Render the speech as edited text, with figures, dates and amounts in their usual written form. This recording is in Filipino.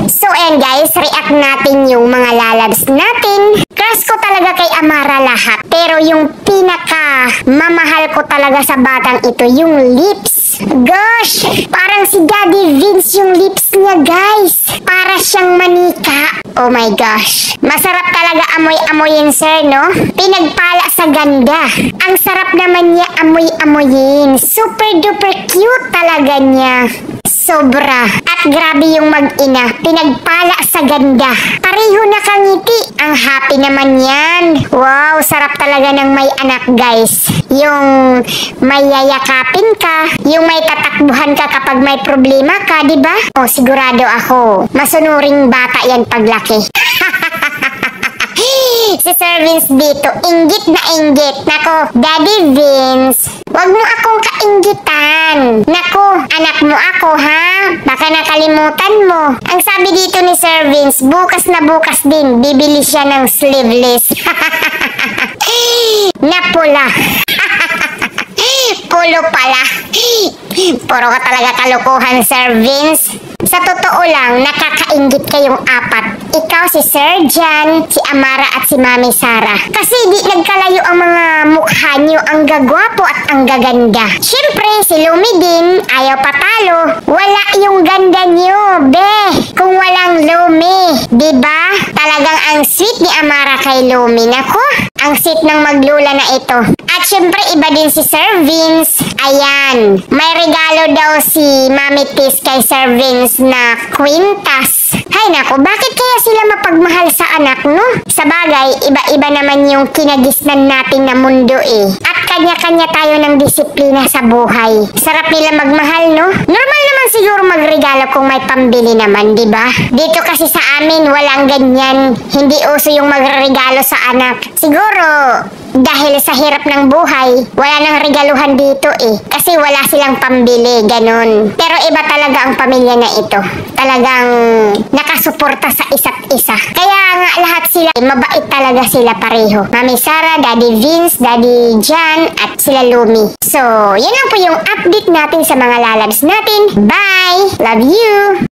So ayan guys, react natin yung mga lalabs natin. Crush ko talaga kay Amara lahat. Pero yung pinaka mamahal ko talaga sa batang ito, yung lips. Gosh, parang si Daddy Vince yung lips niya guys. Para siyang manika. Oh my gosh. Masarap talaga amoy-amoyin sir, no? Pinagpala sa ganda. Ang sarap naman niya amoy-amoyin. Super duper cute talaga niya. Sobra. At grabe yung mag-ina. Pinagpala sa ganda. Pareho nakangiti. Ang happy naman yan. Wow, sarap talaga ng may anak guys. Yung may yayakapin ka. Yung may tatakbuhan ka kapag may problema ka, diba? Oh, sigurado ako. Masunuring bata yan paglaki. Si Sir Vince dito, inggit na inggit. Nako, Daddy Vince, wag mo akong kainggitan. Nako, anak mo ako ha. Baka nakalimutan mo. Ang sabi dito ni Sir Vince, bukas na bukas din, bibili siya ng sleeveless. Napula. Pulo pala. Puro ka talaga kalokohan, Sir Vince. Sa totoo lang, nakakainggit kayong apat. Ikaw, si Sir Jan, si Amara at si Mami Sara. Kasi di nagkalayo ang mga mukha nyo, ang gagwapo at ang gaganda. Siyempre, si Lumi din, ayaw patalo. Wala yung ganda nyo, be. Kung walang Lumi, diba? Talagang ang sweet ni Amara kay Lumi. Nako, ang sweet ng maglula na ito. At syempre, iba din si Sir Vince. Ayan, may regalo daw si Mami Tis kay Sir Vince na kwintas. Hay nako, bakit kaya sila mapagmahal sa anak, no? Sa bagay, iba-iba naman yung kinagisnan natin na mundo eh. At kanya-kanya tayo ng disiplina sa buhay. Sarap nila magmahal, no? Normal naman siguro magregalo kung may pambili naman, di ba? Dito kasi sa amin, walang ganyan. Hindi uso yung magregalo sa anak. Siguro, dahil sa hirap ng buhay, wala nang regaluhan dito eh. Kasi wala silang pambili, ganun. Pero iba talaga ang pamilya na ito. Talagang nakasuporta sa isa't isa. Kaya nga lahat sila, mabait talaga sila pareho. Mami Sara, Daddy Vince, Daddy Jan, at sila Lumi. So, yun lang po yung update natin sa mga lalabs natin. Bye! Love you!